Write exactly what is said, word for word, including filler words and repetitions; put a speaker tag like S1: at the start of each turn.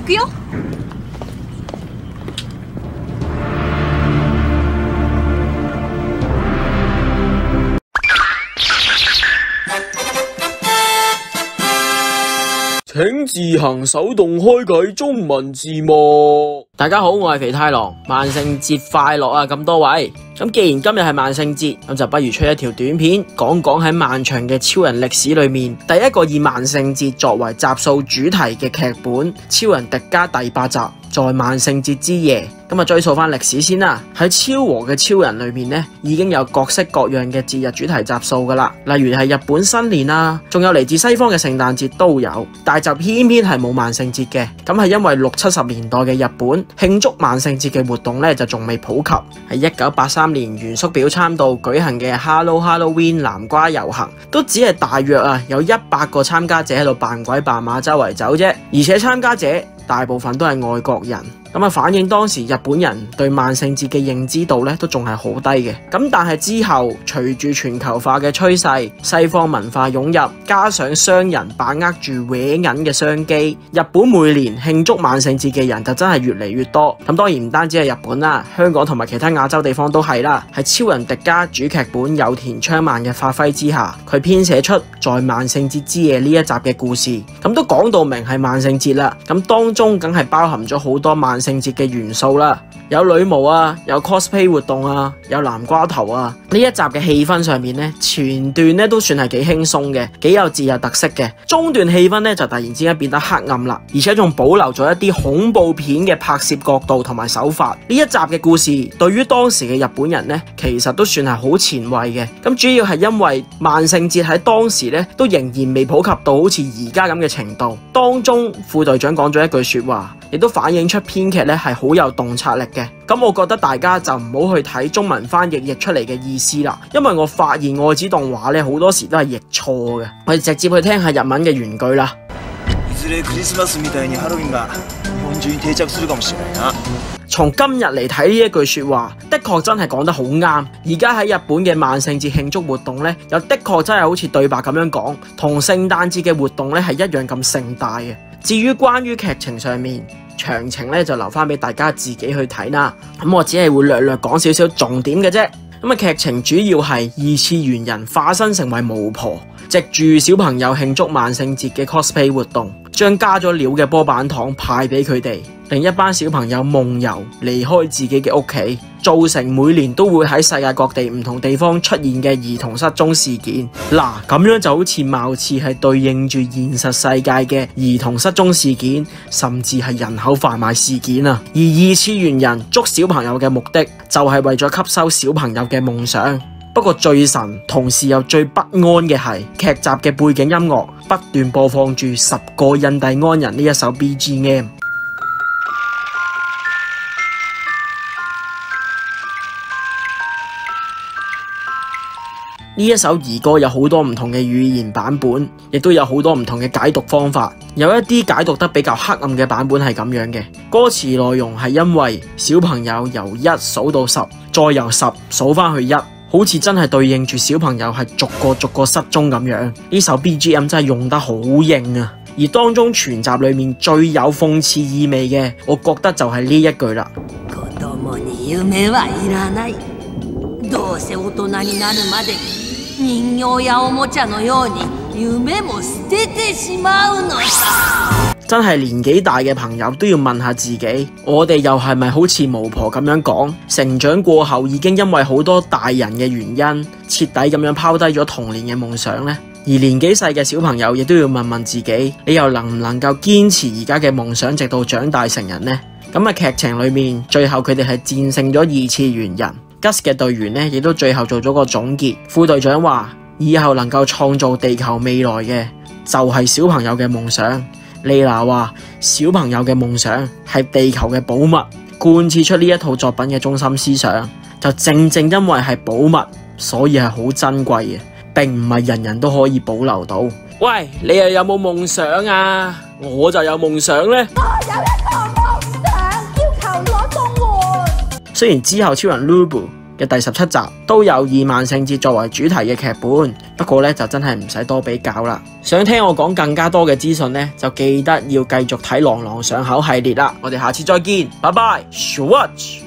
S1: くよ。
S2: 請自行手動開啟中文字幕。大家好，我係肥太郎，萬聖節快樂啊！咁多位，咁既然今日係萬聖節，咁就不如出一條短片，講講喺漫長嘅超人歷史裏面，第一個以萬聖節作為集數主題嘅劇本《超人迪迦》第八集，在萬聖節之夜。咁啊，追溯翻歷史先啦。喺超和嘅超人裏面呢，已經有各式各樣嘅節日主題集數噶啦，例如係日本新年啊，仲有嚟自西方嘅聖誕節都有，但就偏偏係冇萬聖節嘅。咁係因為六七十年代嘅日本慶祝萬聖節嘅活動呢，就仲未普及。喺一九八三年原宿表參道舉行嘅 Hello Halloween 南瓜遊行，都只係大約啊有一百個參加者喺度扮鬼扮馬周圍走啫，而且參加者大部分都係外國人。咁啊，反映當時日本人對萬聖節嘅認知度咧，都仲係好低嘅。咁但係之後隨住全球化嘅趨勢，西方文化湧入，加上商人把握住搲銀嘅商機，日本每年慶祝萬聖節嘅人就真係越嚟越多。咁當然唔單止係日本啦，香港同埋其他亞洲地方都係啦。喺超人迪迦主劇本有田昌萬嘅發揮之下，佢編寫出在萬聖節之夜呢一集嘅故事，咁都講到明係萬聖節啦。咁當中梗係包含咗好多萬聖節嘅元素啦，有女巫啊，有 cosplay 活動啊，有南瓜頭啊。呢一集嘅氣氛上面呢，前段呢都算係幾輕鬆嘅，幾有節日特色嘅。中段氣氛呢就突然之間變得黑暗啦，而且仲保留咗一啲恐怖片嘅拍攝角度同埋手法。呢一集嘅故事對於當時嘅日本人呢，其實都算係好前衛嘅。咁主要係因為萬聖節喺當時呢都仍然未普及到好似而家咁嘅程度。當中副隊長講咗一句說話，亦都反映出編劇咧係好有洞察力嘅。咁我覺得大家就唔好去睇中文翻譯譯出嚟嘅意思啦，因為我發現愛子動畫咧好多時都係譯錯嘅。我哋直接去聽下日文嘅原句啦。從今日嚟睇呢一句說話，的確真係講得好啱。而家喺日本嘅萬聖節慶祝活動呢，又的確真係好似對白咁樣講，同聖誕節嘅活動呢係一樣咁盛大嘅。至於關於劇情上面，詳情咧就留翻俾大家自己去睇啦。咁我只係會略略講少少重點嘅啫。咁啊，劇情主要係二次元人化身成為巫婆，藉住小朋友慶祝萬聖節嘅 cosplay 活動，將加咗料嘅波板糖派俾佢哋，令一班小朋友夢遊離開自己嘅屋企，造成每年都會喺世界各地唔同地方出現嘅兒童失蹤事件。嗱，咁樣就好似貌似係對應住現實世界嘅兒童失蹤事件，甚至係人口販賣事件啊！而二次元人捉小朋友嘅目的，就係為咗吸收小朋友嘅夢想。不過最神同時又最不安嘅係，劇集嘅背景音樂不斷播放住十個印第安人呢一首 B G M。呢一首兒歌有好多唔同嘅語言版本，亦都有好多唔同嘅解讀方法。有一啲解讀得比較黑暗嘅版本係咁樣嘅，歌詞內容係因為小朋友由一數到十，再由十數翻去一，好似真係對應住小朋友係逐個逐個失蹤咁樣。呢首 B G M 真係用得好硬啊！而當中全集裏面最有諷刺意味嘅，我覺得就係呢一句啦。人形やおもちゃのように夢も捨ててしまうのさ。真係年紀大嘅朋友都要問下自己，我哋又係咪好似巫婆咁樣講，成長過後已經因為好多大人嘅原因，徹底咁樣拋低咗童年嘅夢想呢？而年紀細嘅小朋友亦都要問問自己，你又能唔能夠堅持而家嘅夢想直到長大成人呢？咁啊，劇情裏面最後佢哋係戰勝咗二次元人。Gus 嘅隊員呢，亦都最後做咗個總結。副隊長話：以後能夠創造地球未來嘅，就係小朋友嘅夢想。莉娜話：小朋友嘅夢想係地球嘅寶物。貫徹出呢一套作品嘅中心思想，就正正因為係寶物，所以係好珍貴嘅，並唔係人人都可以保留到。喂，你又有冇夢想啊？我就有夢想呢。我有一個夢想，要求攞綜援。雖然之後超人 Lubu 嘅第十七集都有以萬聖節作為主題嘅劇本，不過咧就真係唔使多比較啦。想聽我講更加多嘅資訊咧，就記得要繼續睇朗朗上口系列啦。我哋下次再見，拜拜。Swatch。